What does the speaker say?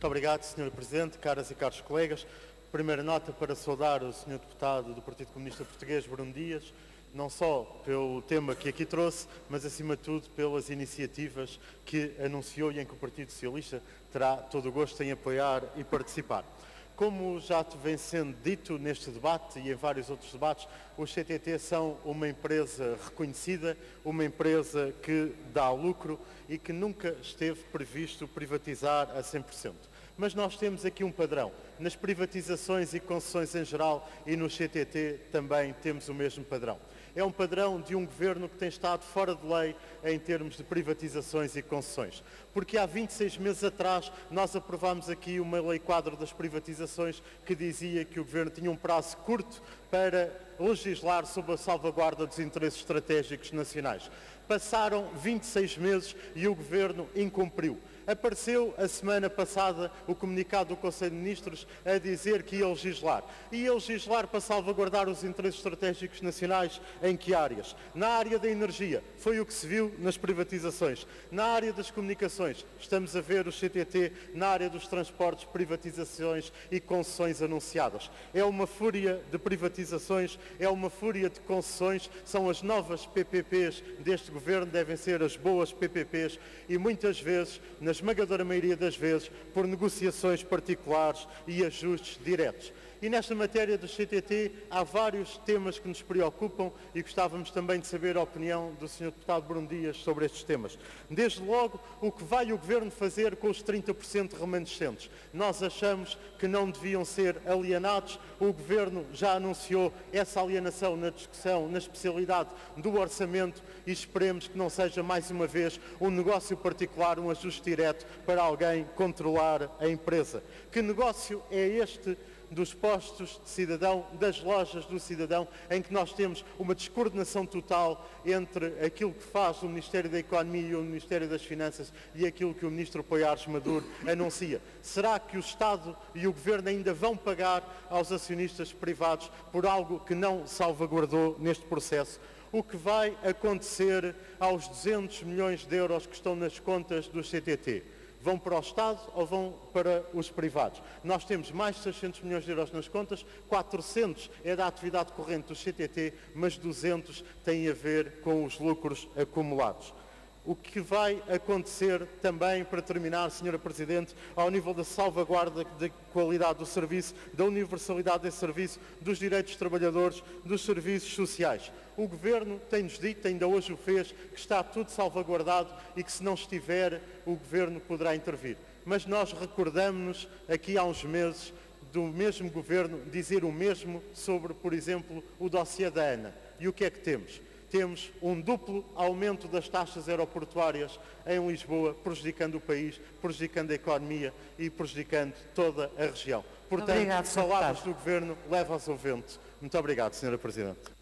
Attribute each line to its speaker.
Speaker 1: Muito obrigado, Sr. Presidente, caras e caros colegas. Primeira nota para saudar o Sr. Deputado do Partido Comunista Português, Bruno Dias, não só pelo tema que aqui trouxe, mas acima de tudo pelas iniciativas que anunciou e em que o Partido Socialista terá todo o gosto em apoiar e participar. Como já vem sendo dito neste debate e em vários outros debates, os CTT são uma empresa reconhecida, uma empresa que dá lucro e que nunca esteve previsto privatizar a 100%. Mas nós temos aqui um padrão. Nas privatizações e concessões em geral e no CTT também temos o mesmo padrão. É um padrão de um governo que tem estado fora de lei em termos de privatizações e concessões. Porque há 26 meses atrás nós aprovámos aqui uma lei quadro das privatizações que dizia que o governo tinha um prazo curto para legislar sobre a salvaguarda dos interesses estratégicos nacionais. Passaram 26 meses e o governo incumpriu. Apareceu a semana passada o comunicado do Conselho de Ministros a dizer que ia legislar. Ia legislar para salvaguardar os interesses estratégicos nacionais em que áreas? Na área da energia, foi o que se viu nas privatizações. Na área das comunicações, estamos a ver o CTT na área dos transportes, privatizações e concessões anunciadas. É uma fúria de privatizações, é uma fúria de concessões, são as novas PPPs deste governo, devem ser as boas PPPs e muitas vezes, na esmagadora maioria das vezes, por negociações particulares e ajustes diretos. E nesta matéria do CTT há vários temas que nos preocupam e gostávamos também de saber a opinião do Sr. Deputado Bruno Dias sobre estes temas. Desde logo, o que vai o Governo fazer com os 30% remanescentes? Nós achamos que não deviam ser alienados. O Governo já anunciou essa alienação na discussão, na especialidade do orçamento e esperemos que não seja mais uma vez um negócio particular, um ajuste direto para alguém controlar a empresa. Que negócio é este dos postos de cidadão, das lojas do cidadão, em que nós temos uma descoordenação total entre aquilo que faz o Ministério da Economia e o Ministério das Finanças e aquilo que o Ministro Poiares Maduro anuncia? Será que o Estado e o Governo ainda vão pagar aos acionistas privados por algo que não salvaguardou neste processo? O que vai acontecer aos 200 milhões de euros que estão nas contas do CTT? Vão para o Estado ou vão para os privados? Nós temos mais de 600 milhões de euros nas contas, 400 é da atividade corrente do CTT, mas 200 têm a ver com os lucros acumulados. O que vai acontecer também, para terminar, Sra. Presidente, ao nível da salvaguarda da qualidade do serviço, da universalidade desse serviço, dos direitos dos trabalhadores, dos serviços sociais. O Governo tem-nos dito, ainda hoje o fez, que está tudo salvaguardado e que se não estiver, o Governo poderá intervir. Mas nós recordamos-nos, aqui há uns meses, do mesmo Governo dizer o mesmo sobre, por exemplo, o dossiê da ANA. E o que é que temos? Temos um duplo aumento das taxas aeroportuárias em Lisboa, prejudicando o país, prejudicando a economia e prejudicando toda a região. Portanto, palavras do Governo levam-se ao vento. Muito obrigado, Sra. Presidente.